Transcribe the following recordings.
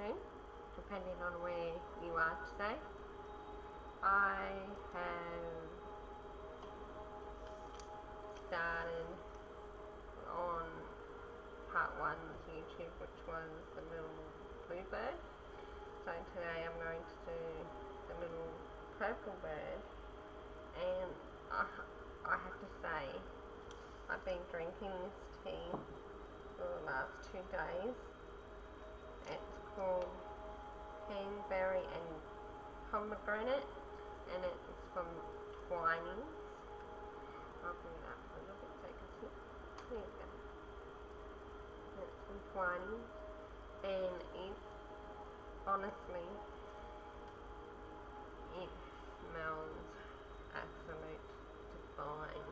afternoon, depending on where you are today. I have started on part 1 of YouTube, which was the little blue bird. So today I'm going to do the little purple bird, and I have to say I've been drinking this tea for the last 2 days. It's called Cranberry and Pomegranate, and it's from Twinings. I'll bring it up a little bit so you can see. There you go. It's from Twinings, and it honestly, it smells absolute divine.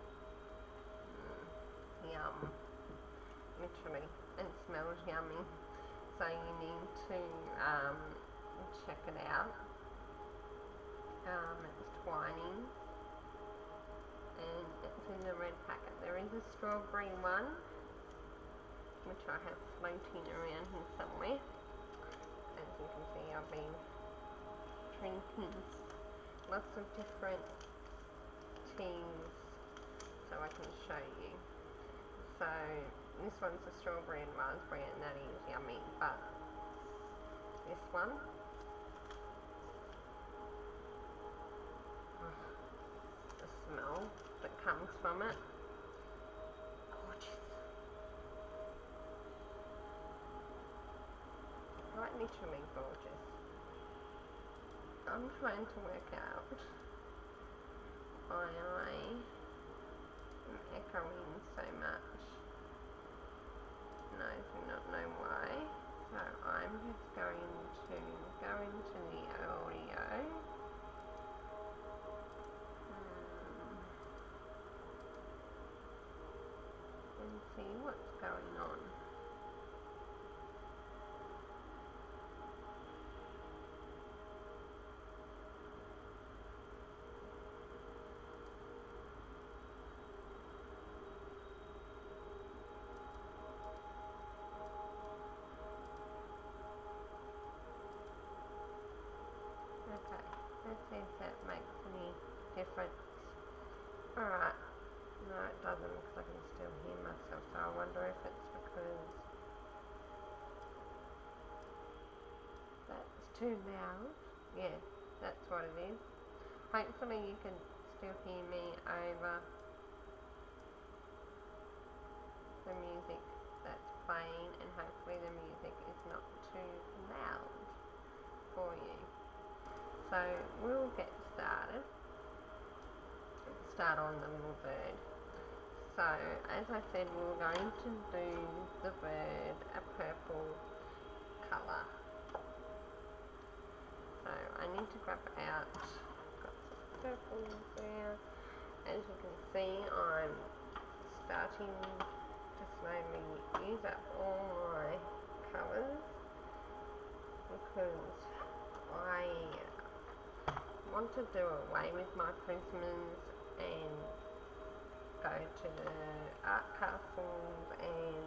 Yum. Literally, it smells yummy. So you need to check it out. It's Twinings, and it's in the red packet. There is a strawberry one, which I have floating around here somewhere. As you can see, I've been drinking lots of different teas so I can show you. So this one's a strawberry and raspberry, and that is yummy, but this one, the smell that comes from it, gorgeous. Quite literally gorgeous. I'm trying to work out why I am echoing so much. And I do not know why. So I'm just going to go into the audio. And see what's going on. Okay, let's see if that makes any difference. Alright, no it doesn't, because I can still hear myself, so I wonder if it's because that's too loud. Yeah, that's what it is. Hopefully you can still hear me over the music that's playing, and hopefully the music is not too loud for you. So we'll get started. Start on the little bird. So as I said, we're going to do the bird a purple colour. So I need to grab out, got some purples there. As you can see, I'm starting to slowly use up all my colours, because I want to do away with my prisms and go to the art castles and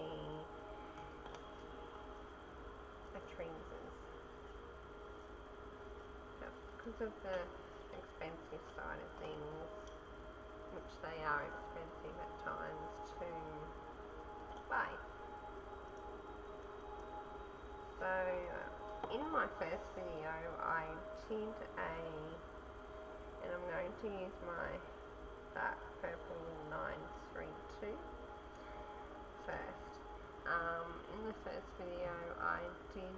the treases, just because of the expensive side of things, which they are expensive at times to buy. So in my first video I did and I'm going to use my dark purple 932 first. In the first video I did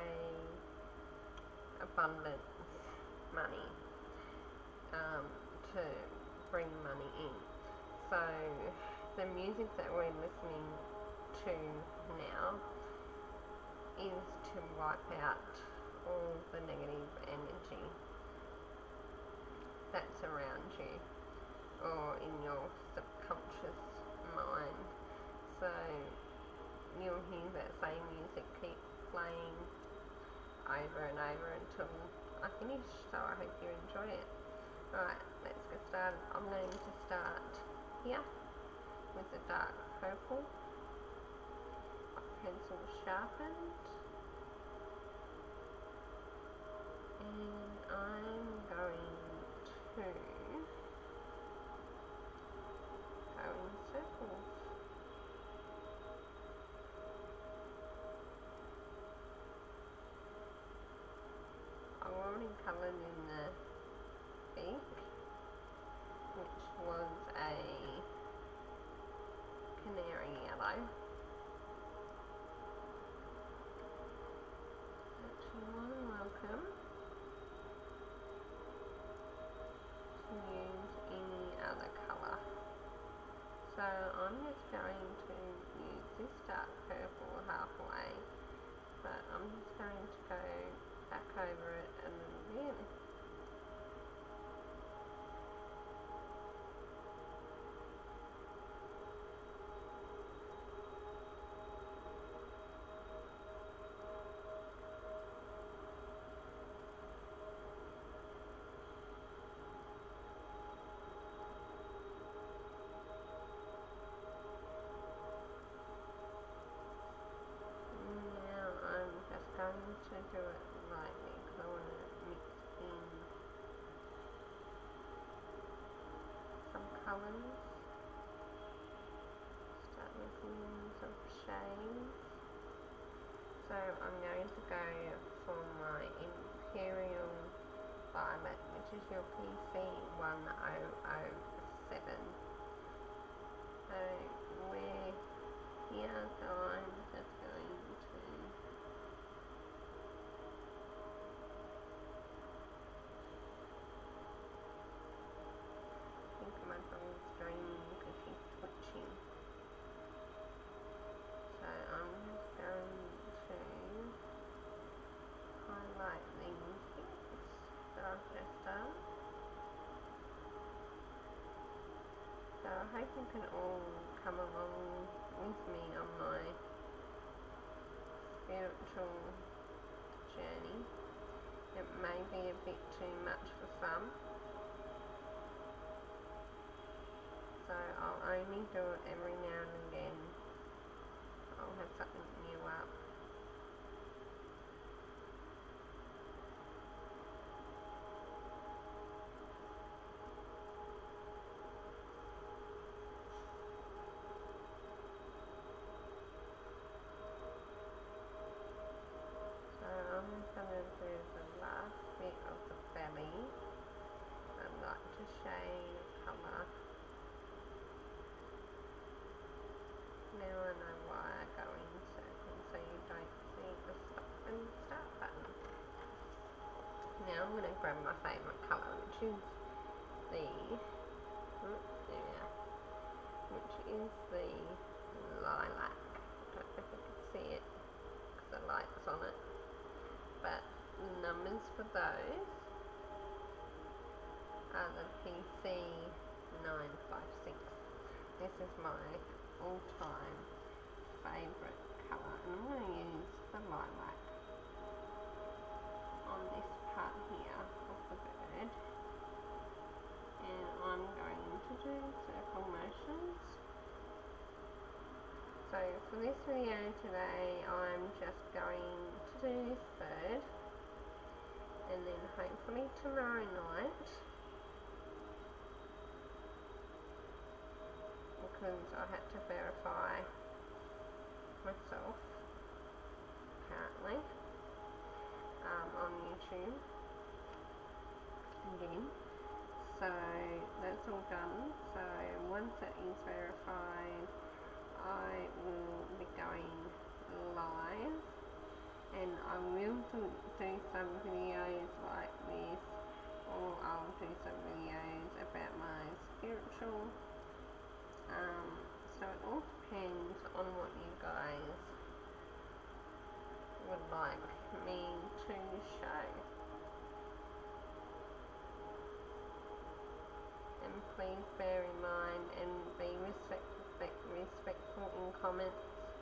abundance money, to bring money in. So the music that we're listening to now is to wipe out all the negative energy that's around you or in your subconscious mind. So you'll hear that same music keep playing over and over until I finish, so I hope you enjoy it. Alright, let's get started. I'm going to start here with the dark purple, pencil sharpened, coloured in the beak, which was a canary yellow. You're more than welcome to use any other colour. So I'm just going to use this dark purple halfway, but I'm just going to go back over it a little bit. Going to do it lightly because I want to mix in some colours, start mixing in some shades. So I'm going to go for my Imperial Violet, which is your PC1007. So we're here, so I'm just going to my phone's draining because she's twitching. So I'm just going to highlight these bits that I've just done. So I hope you can all come along with me on my spiritual journey. It may be a bit too much for some. So I'll only do it every now and again. I'll have something new up. So I'm just going to do the last bit of the belly. I'd like to shade colour. Now I know why I go in circles, so you don't see the stop and start button. Now I'm going to grab my favourite colour, which is the lilac. I don't know if you can see it because the light's on it, but the numbers for those are the PC956. This is my all-time favourite colour, and I'm going to use the lilac on this part here of the bird, and I'm going to do circle motions. So for this video today I'm just going to do this bird, and then hopefully tomorrow night, because I had to verify myself apparently on YouTube again. So that's all done. So once it is verified, I will be going live, and I will do some videos like this, or I'll do some videos about my spiritual. So it all depends on what you guys would like me to show. And please bear in mind and be respectful in comments,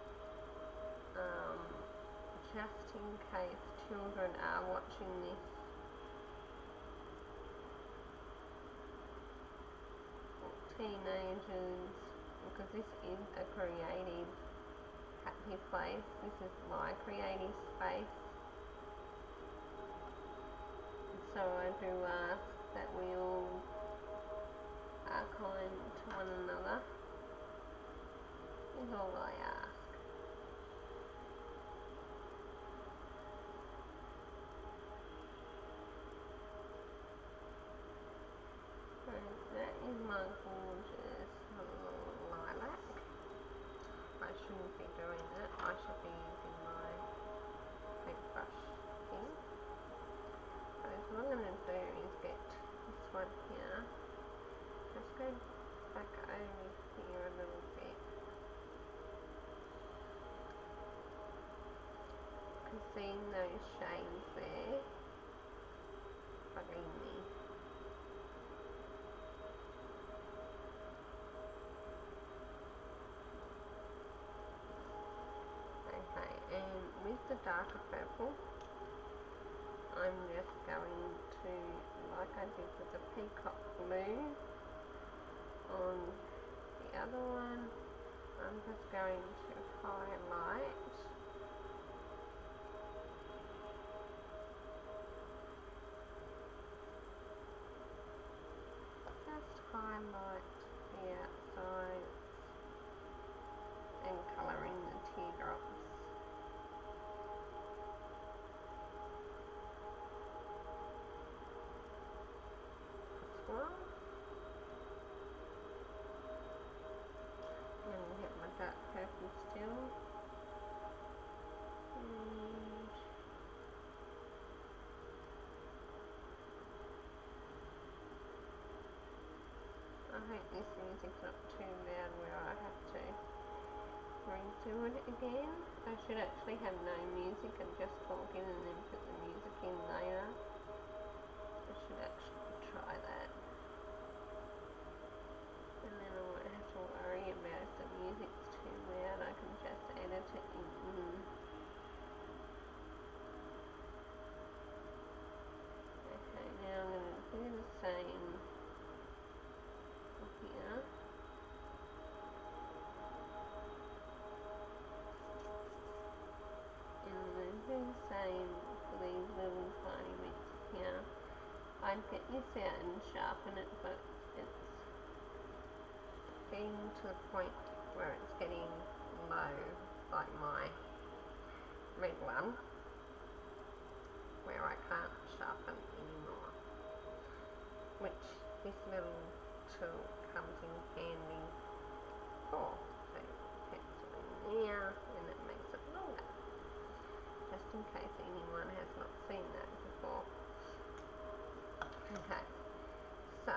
just in case children are watching this. Or teenagers, because this is a creative, happy place. This is my creative space. So I do ask that we all are kind to one another, is all I ask. seeing those shades there bugging me. Okay, and with the darker purple, I'm just going to, like I did with the peacock blue on the other one, I'm just going to highlight the outsides and colouring the teardrops. This one. And we have my dark purple still. And I hope this music's not too loud where I have to redo it again. I should actually have no music and just talk in and then put the music in later. I should actually try that. And then I won't have to worry about if the music's too loud, I can just edit it in. Okay, now I'm going to do the same here. And I'm going to do the same for these little tiny bits here. I'd get this out and sharpen it, but it's getting to the point where it's getting low, like my red one, where I can't sharpen anymore, which this little tool comes in handy for. So pencil in there and it makes it longer, just in case anyone has not seen that before. Okay, so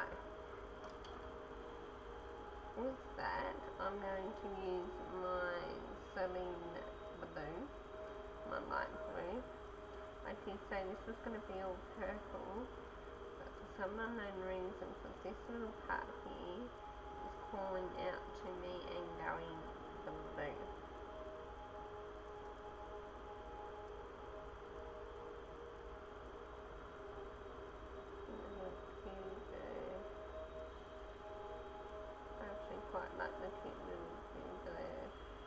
with that I'm going to use my Celine blue, my light blue. I did say this was going to be all purple, but for some unknown reason, because this little part here is calling out to me and going blue. I actually quite like the cute little blue there.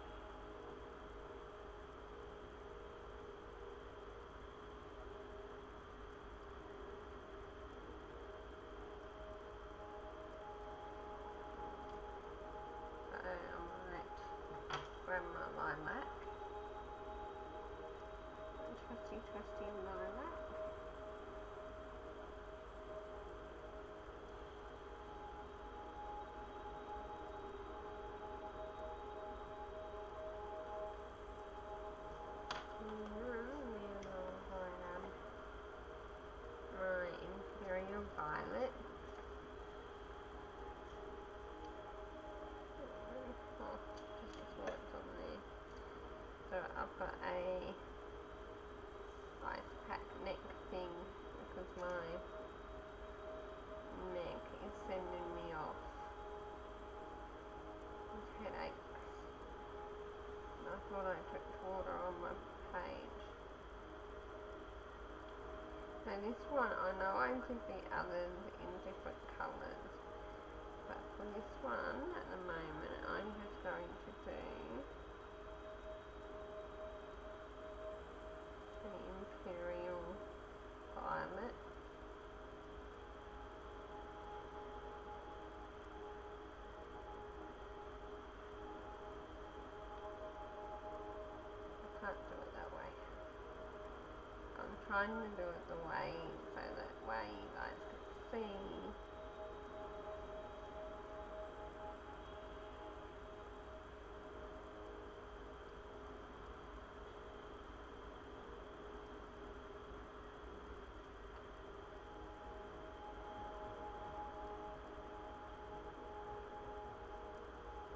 Grab my lilac, trusty lilac, and I'll grab my Imperial Violet. So I've got a ice pack neck thing because my neck is sending me off with headaches. And I thought I took water on my page. So this one, I know I did the others in different colours, but for this one at the moment I'm just going to do Imperial Violet. I can't do it that way. I'm trying to do it the way so that way you guys can see.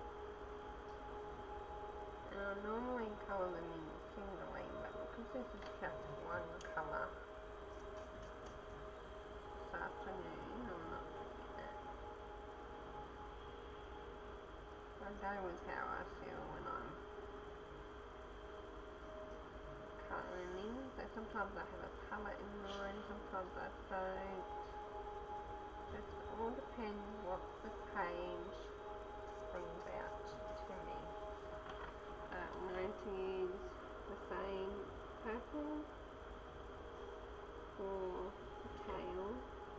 I normally colour them in singly, but because this is just one colour this afternoon. I'm not doing that. I go with how I feel when I'm colouring. So sometimes I have a palette in mind, sometimes I don't. Just all depends what the page brings out to me. I'm going to use the same purple for the tail.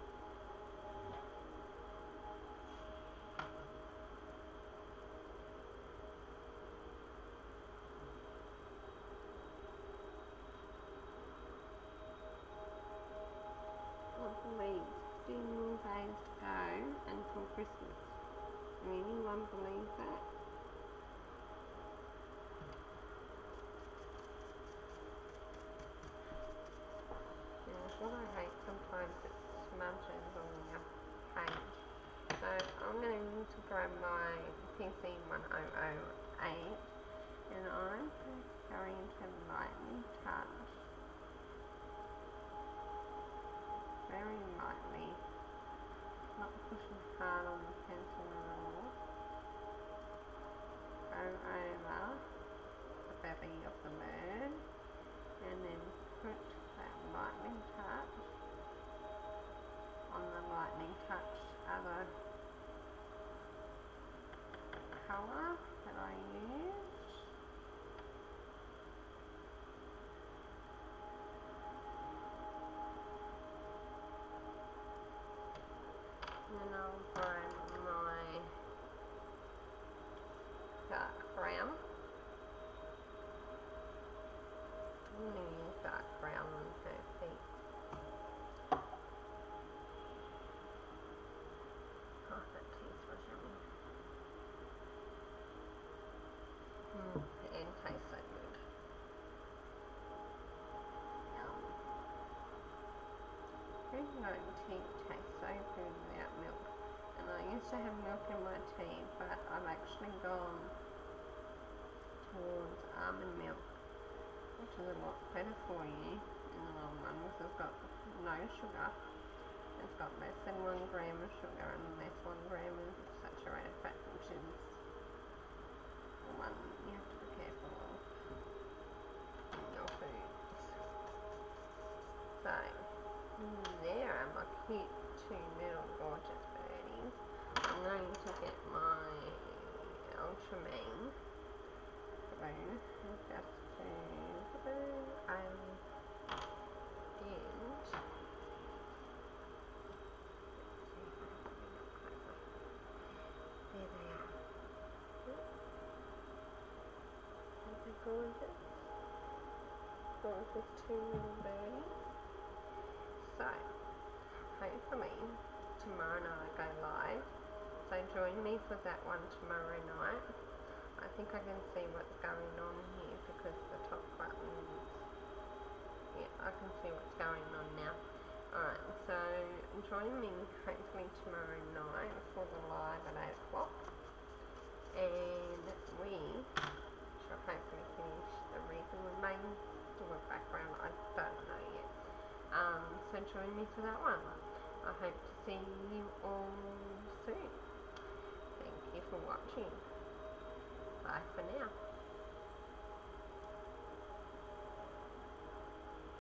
I believe 15 more days to go until Christmas. Can anyone believe that? What I hate sometimes it smudges on your page. So I'm going to grab my PC 1008 and I'm going to lightly touch, very lightly, not pushing hard on the pencil at all, go over the belly of the bird and then put that lightning touch on the lightning touch other colour that I used. And then I'll grab my dark brown. I'm going to use dark brown on her feet. Oh, that teeth was yummy. And tastes so good. Yum. Who knows tea tastes so good without milk? And I used to have milk in my tea, but I've actually gone towards almond milk, which is a lot better for you in the long run because it's got no sugar. It's got less than 1 gram of sugar and less 1 gram of saturated fat, which is the one you have to be careful of in your foods. So, there are my cute 2 little gorgeous birdies. I'm going to get my ultramarine glue and just do the blue and there they are. Aren't they gorgeous? Gorgeous 2 little birdies. So, hopefully tomorrow night I go live. So join me for that one tomorrow night. I think I can see what's going on here because the top buttons, yeah, I can see what's going on now. Alright, so join me hopefully tomorrow night for the live at 8 o'clock. And we shall hopefully finish the reason we may do a background, I don't know yet. So join me for that one. I hope to see you all soon. Thank you for watching. Bye for now.